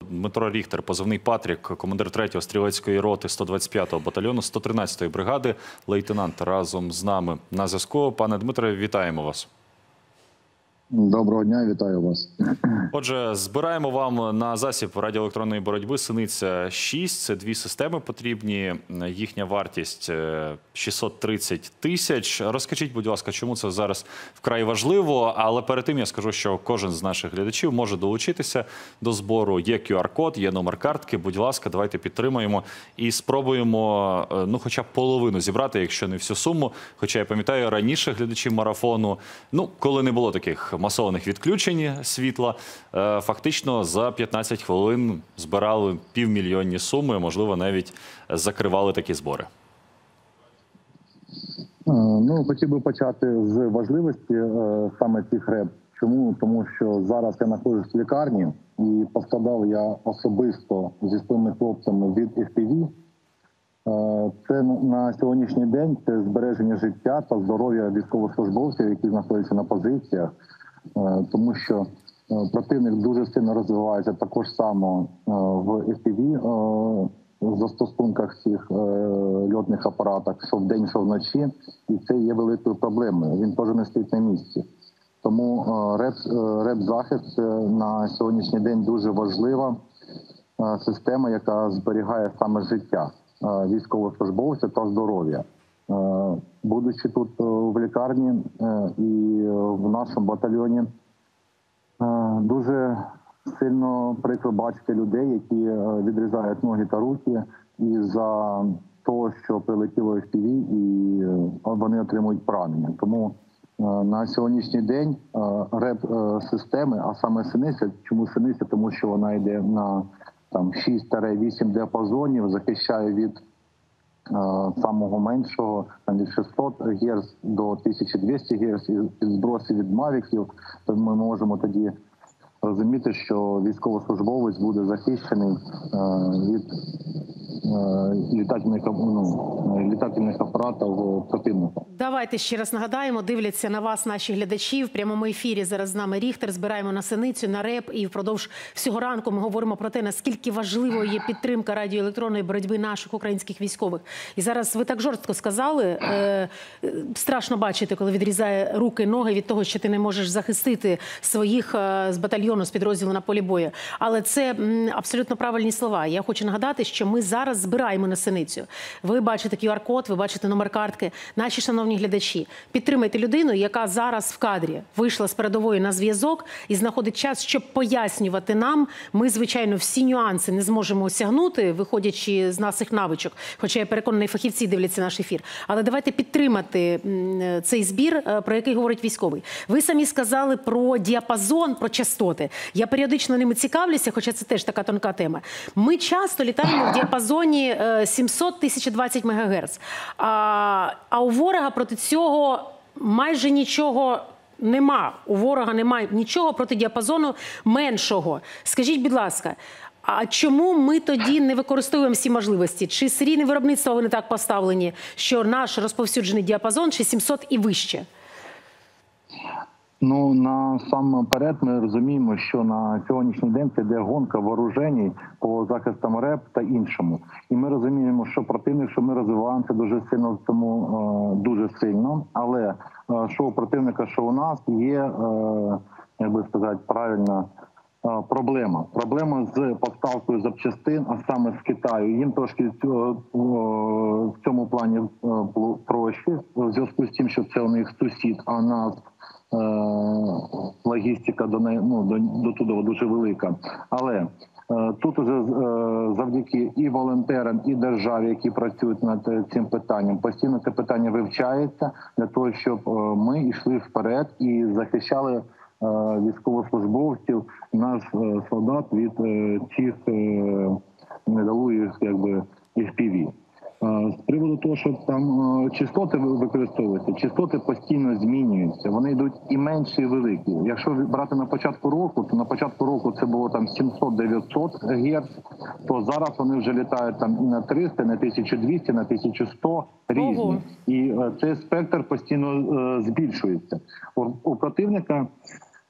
Дмитро Ріхтер, позивний Патрік, командир 3-го стрілецької роти 125-го батальйону 113-ї бригади, лейтенант разом з нами на зв'язку. Пане Дмитре, вітаємо вас. Доброго дня, вітаю вас. Отже, збираємо вам на засіб радіоелектронної боротьби «Синиця-6». Це дві системи потрібні, їхня вартість 630 тисяч. Розкажіть, будь ласка, чому це зараз вкрай важливо? Але перед тим я скажу, що кожен з наших глядачів може долучитися до збору. Є QR-код, є номер картки. Будь ласка, давайте підтримаємо і спробуємо, хоча б половину зібрати, якщо не всю суму. Хоча я пам'ятаю, раніше глядачі марафону, коли не було таких масованих відключень світла, фактично за 15 хвилин збирали півмільйонні суми, можливо, навіть закривали такі збори. Хотів би почати з важливості саме цих РЕП. Чому? Тому що зараз я знаходжусь в лікарні і пострадав я особисто зі своїми хлопцями від FPV. Це на сьогоднішній день це збереження життя та здоров'я військовослужбовців, які знаходяться на позиціях. Тому що противник дуже сильно розвивається також само в FPV застосунках цих льотних апаратах, що вдень, що вночі, і це є великою проблемою. Він теж не стоїть на місці. Тому РЕП-захист на сьогоднішній день дуже важлива система, яка зберігає саме життя військовослужбовця та здоров'я. Будучи тут в лікарні і в нашому батальйоні, дуже сильно прикро бачити людей, які відрізають ноги та руки із-за того, що прилетіло FPV і вони отримують поранення. Тому на сьогоднішній день РЕП-системи, а саме Синиця, чому Синиця? Тому що вона йде на 6-8 діапазонів, захищає від самого меншого, від 600 Гц до 1200 Гц, і зброси від мавіків, то ми можемо тоді розуміти, що військовослужбовець буде захищений від літательних апаратів противника. Давайте ще раз нагадаємо, дивляться на вас наші глядачі. В прямому ефірі зараз з нами Ріхтер, збираємо на Синицю, на РЕП. І впродовж всього ранку ми говоримо про те, наскільки важливою є підтримка радіоелектронної боротьби наших українських військових. І зараз ви так жорстко сказали, страшно бачити, коли відрізає руки, ноги від того, що ти не можеш захистити своїх з батальйону, з підрозділу на полі бою. Але це абсолютно правильні слова. Я хочу нагадати, що ми зараз збираємо на Синицю. Ви бачите QR-код, ви бачите номер картки. Наші шановні глядачі, підтримайте людину, яка зараз в кадрі вийшла з передової на зв'язок і знаходить час, щоб пояснювати нам. Ми, звичайно, всі нюанси не зможемо осягнути, виходячи з наших навичок. Хоча я переконана, фахівці дивляться наш ефір. Але давайте підтримати цей збір, про який говорить військовий. Ви самі сказали про діапазон, про частоти. Я періодично ними цікавлюся, хоча це теж така тонка тема. Ми часто літаємо в діапазоні 700-1020 МГц. А у ворога проти цього майже нічого нема. У ворога немає нічого проти діапазону меншого. Скажіть, будь ласка, а чому ми тоді не використовуємо всі можливості? Чи серійне виробництво вони так поставлені, що наш розповсюджений діапазон 700 і вище? Насамперед ми розуміємо, що на сьогоднішній день це йде гонка вооружень по захистам РЕП та іншому. І ми розуміємо, що противник, що ми розвиваємося дуже сильно в цьому, дуже сильно. Але що у противника, що у нас є, як би сказати правильно, проблема. Проблема з поставкою запчастин, а саме з Китаю. Їм трошки в цьому плані проще, в зв'язку з тим, що це у них сусід, а у нас логістика до туди дуже велика. Але тут уже завдяки і волонтерам, і державі, які працюють над цим питанням, постійно це питання вивчається для того, щоб ми йшли вперед і захищали військовослужбовців, наш солдат від цих недолугих FPV. З приводу того, що там частоти використовуються, частоти постійно змінюються, вони йдуть і менші, і великі. Якщо брати на початку року, то на початку року це було там 700-900 Гц, то зараз вони вже літають там і на 300, на 1200, на 1100, різні. Ого. І цей спектр постійно збільшується. У противника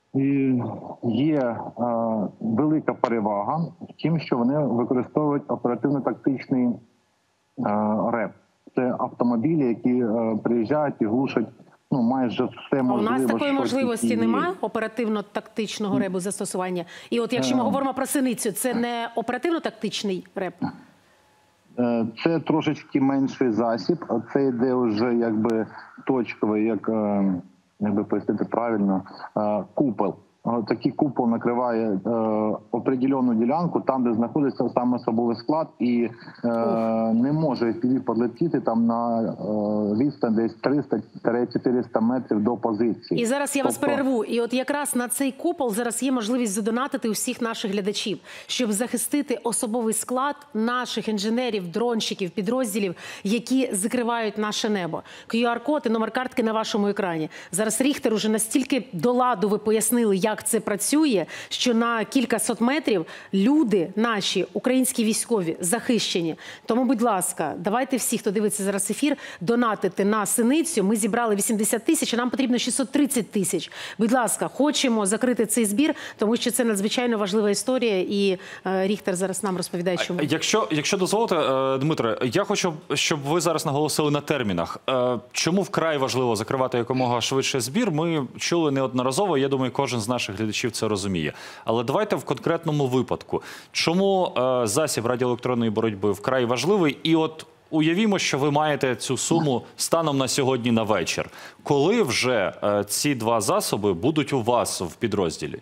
І є велика перевага в тім, що вони використовують оперативно-тактичний РЕП. Це автомобілі, які приїжджають і глушать майже все А можливе. у нас такої що можливості тільки є. немає оперативно-тактичного ребу застосування. І от якщо ми говоримо про синицю, це не оперативно-тактичний реб? Це трошечки менший засіб, а це йде вже якби точковий, як би пояснити правильно, купол. Такий купол накриває определену ділянку, там, де знаходиться саме особовий склад, і не може FPV подлетіти там на відстань десь 300-400 метрів до позиції. І зараз я вас перерву. І от якраз на цей купол зараз є можливість задонатити усіх наших глядачів, щоб захистити особовий склад наших інженерів, дронщиків, підрозділів, які закривають наше небо. QR-код і номер картки на вашому екрані. Зараз Ріхтер уже настільки до ладу ви пояснили, як це працює, що на кількасот метрів люди наші, українські військові, захищені. Тому, будь ласка, давайте всі, хто дивиться зараз ефір, донатити на синицю. Ми зібрали 80 тисяч, а нам потрібно 630 тисяч. Будь ласка, хочемо закрити цей збір, тому що це надзвичайно важлива історія, і Ріхтер зараз нам розповідає, чому. Якщо дозволите, Дмитре, я хочу, щоб ви зараз наголосили на термінах. Чому вкрай важливо закривати якомога швидше збір? Ми чули неодноразово, я думаю, кожен з наших глядачів це розуміє. Але давайте в конкретному випадку. Чому засіб радіоелектронної боротьби вкрай важливий? І от уявімо, що ви маєте цю суму станом на сьогодні на вечір. Коли вже ці два засоби будуть у вас в підрозділі?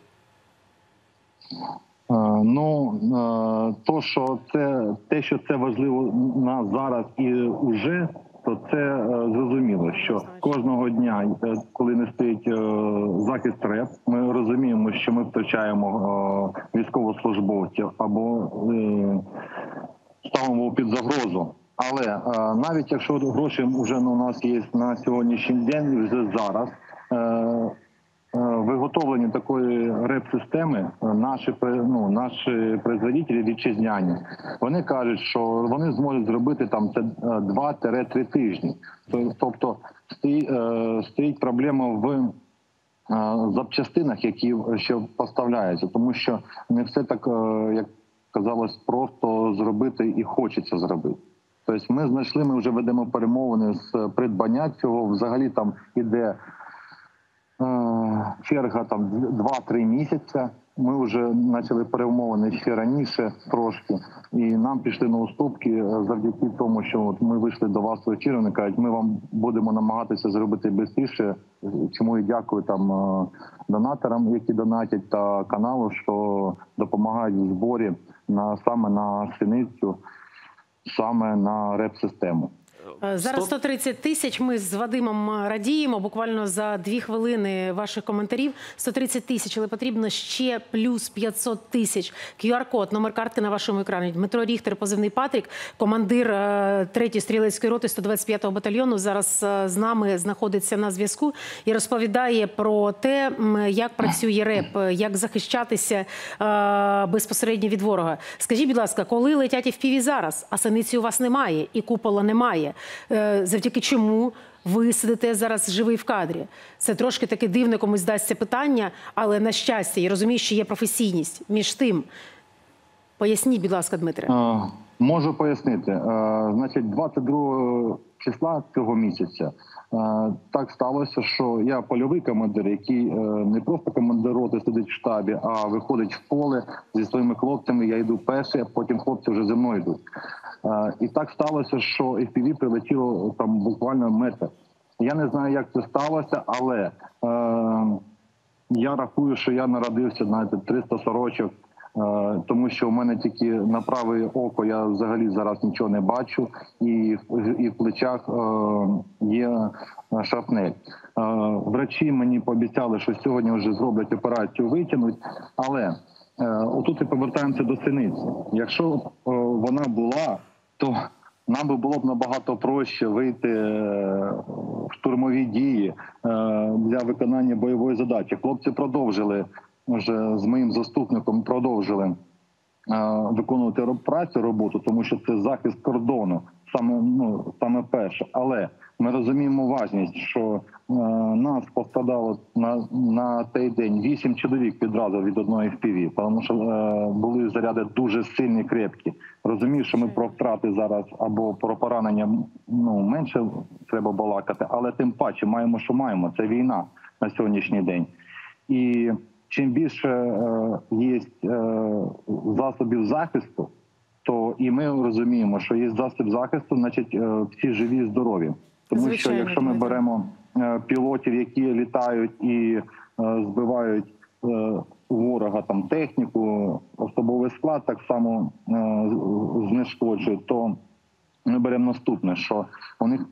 Те, що це важливо на зараз і уже, то це зрозуміло, що кожного дня, коли не стоїть захист РЕП, ми розуміємо, що ми втрачаємо військовослужбовців або ставимо під загрозу. Але навіть якщо гроші вже у нас є на сьогоднішній день, вже зараз, виготовлення такої РЕП-системи наші производителі вітчизняні, вони кажуть, що вони зможуть зробити там це 2-3 тижні. Тобто стоїть проблема в запчастинах, які ще поставляються, тому що не все так, як казалось, просто зробити і хочеться зробити. Тобто ми знайшли, ми вже ведемо перемовини з придбання цього, взагалі там іде черга там 2-3 місяці. Ми вже почали перемовини ще раніше трошки, і нам пішли на уступки завдяки тому, що от ми вийшли до вас в ефір, вони кажуть, ми вам будемо намагатися зробити швидше, чому і дякую там донаторам, які донатять, та каналу, що допомагають в зборі саме на синицю, саме на РЕП-систему. Зараз 130 тисяч. Ми з Вадимом радіємо. Буквально за 2 хвилини ваших коментарів. 130 тисяч, але потрібно ще плюс 500 тисяч. QR-код, номер картки на вашому екрані. Дмитро Ріхтер, позивний Патрік, командир 3-ї стрілецької роти 125-го батальйону, зараз з нами знаходиться на зв'язку і розповідає про те, як працює РЕП, як захищатися безпосередньо від ворога. Скажіть, будь ласка, коли летять FPV зараз, а синиці у вас немає і купола немає? Завдяки чому ви сидите зараз живий в кадрі? Це трошки таке дивне комусь здасться питання, але на щастя, я розумію, що є професійність між тим. Поясніть, будь ласка, Дмитре. Можу пояснити. Значить, 22 числа цього місяця так сталося, що я польовий командир, який не просто командир роти сидить в штабі, а виходить в поле зі своїми хлопцями, я йду перший, а потім хлопці вже зі мною йдуть. І так сталося, що FPV прилетіло там буквально метр. Я не знаю, як це сталося, але я рахую, що я народився, знаєте, 300 сорочок, тому що у мене тільки на праве око я взагалі зараз нічого не бачу, і в плечах є шрапнель. Врачі мені пообіцяли, що сьогодні вже зроблять операцію, витягнуть, але отут і повертаємося до синиці. Якщо б вона була, то нам би було б набагато проще вийти в штурмові дії для виконання бойової задачі. Хлопці продовжили, вже з моїм заступником продовжили виконувати роботу, тому що це захист кордону, саме перше. Але ми розуміємо важність, що нас пострадало на той день 8 чоловік відразу від одної FPV, тому що були заряди дуже сильні, крепкі. Розумію, що ми про втрати зараз або про поранення менше треба балакати, але тим паче маємо, що маємо. Це війна на сьогоднішній день. І чим більше є засобів захисту, то і ми розуміємо, що є засіб захисту, значить всі живі і здорові. Тому Звичайно, що якщо ми беремо пілотів, які літають і збивають ворога там техніку, особовий склад так само знешкоджують, то ми беремо наступне, що у них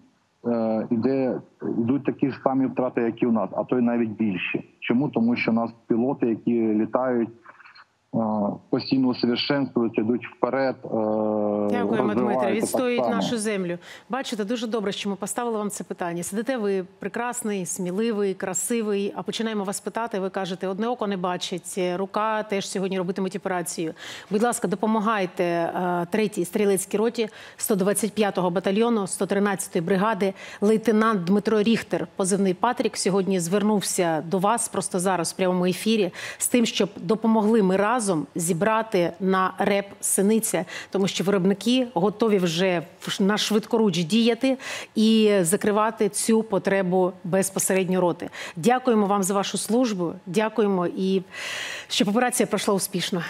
йдуть такі ж самі втрати, як і у нас, а то й навіть більші. Чому? Тому що у нас пілоти, які літають, постійно усовершенствуються, йдуть вперед. Дякуємо, Дмитре. Відстоюють так само нашу землю. Бачите, дуже добре, що ми поставили вам це питання. Сидите ви прекрасний, сміливий, красивий, а починаємо вас питати, ви кажете, одне око не бачить, рука теж сьогодні робитимуть операцію. Будь ласка, допомагайте 3-й стрілецькій роті 125-го батальйону 113-ї бригади. Лейтенант Дмитро Ріхтер, позивний Патрік, сьогодні звернувся до вас просто зараз в прямому ефірі з тим, щоб допомогли ми разом зібрати на РЕП «Синиця», тому що виробники готові вже на швидкоруч діяти і закривати цю потребу безпосередньо роти. Дякуємо вам за вашу службу, дякуємо і щоб операція пройшла успішно.